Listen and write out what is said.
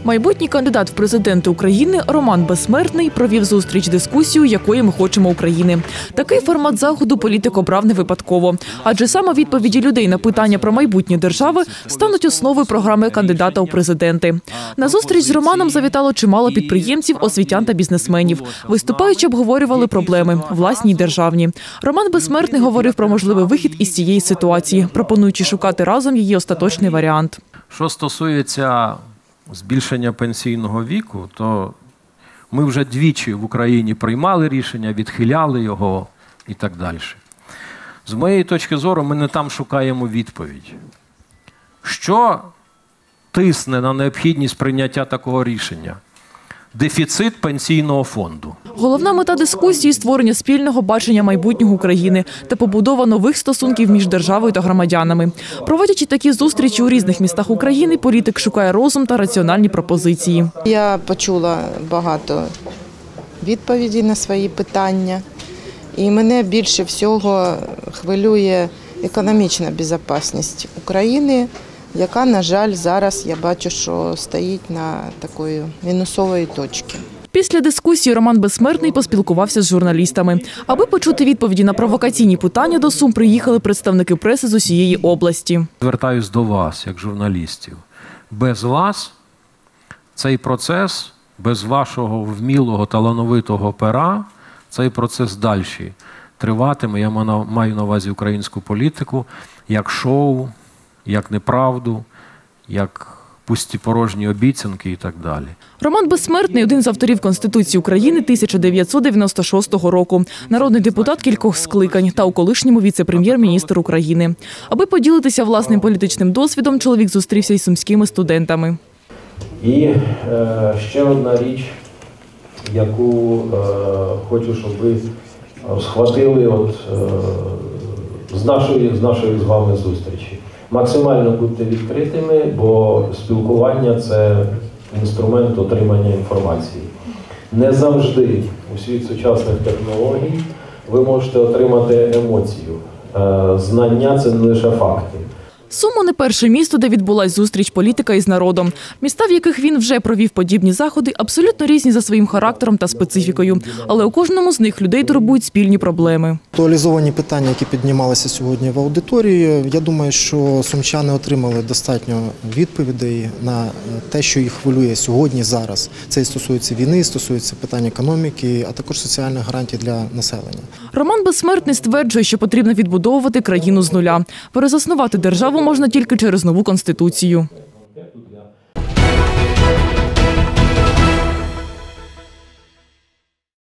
Майбутній кандидат в президенти України Роман Безсмертний провів зустріч-дискусію, якої ми хочемо України. Такий формат заходу політик обрав не випадково. Адже саме відповіді людей на питання про майбутнє держави стануть основою програми кандидата у президенти. На зустріч з Романом завітало чимало підприємців, освітян та бізнесменів. Виступаючи обговорювали проблеми – власні й державні. Роман Безсмертний говорив про можливий вихід із цієї ситуації, пропонуючи шукати разом її остаточний варіант. Що стосується збільшення пенсійного віку, то ми вже двічі в Україні приймали рішення, відхиляли його і так далі. З моєї точки зору, ми не там шукаємо відповідь. Що тисне на необхідність прийняття такого рішення? Дефіцит пенсійного фонду. Головна мета дискусії – створення спільного бачення майбутнього України та побудова нових стосунків між державою та громадянами. Проводячи такі зустрічі у різних містах України, політик шукає розум та раціональні пропозиції. Я почула багато відповідей на свої питання. І мене більше всього хвилює економічна безпечність України, яка, на жаль, зараз, я бачу, що стоїть на такої мінусової точці. Після дискусії Роман Безсмертний поспілкувався з журналістами. Аби почути відповіді на провокаційні питання, до Сум приїхали представники преси з усієї області. Звертаюсь до вас, як журналістів. Без вас цей процес, без вашого вмілого, талановитого пера, цей процес далі триватиме. Я маю на увазі українську політику, як шоу, як неправду, як пусті порожні обіцянки і так далі. Роман Безсмертний – один з авторів Конституції України 1996 року, народний депутат кількох скликань та у колишньому віце-прем'єр-міністр України. Аби поділитися власним політичним досвідом, чоловік зустрівся із сумськими студентами. І ще одна річ, яку хочу, щоб ви схватили з нашої з вами зустрічі. Максимально будьте відкритими, бо спілкування – це інструмент отримання інформації. Не завжди у світ сучасних технологій ви можете отримати емоцію. Знання – це не лише факти. Суми – не перше місто, де відбулась зустріч політика із народом. Міста, в яких він вже провів подібні заходи, абсолютно різні за своїм характером та специфікою. Але у кожному з них людей турбують спільні проблеми. Актуалізовані питання, які піднімалися сьогодні в аудиторії, я думаю, що сумчани отримали достатньо відповідей на те, що їх хвилює сьогодні, зараз. Це і стосується війни, стосується питань економіки, а також соціальних гарантій для населення. Роман Безсмертний стверджує, що потрібно відбудовувати країну з нуля. Перезаснувати державу можна тільки через нову Конституцію.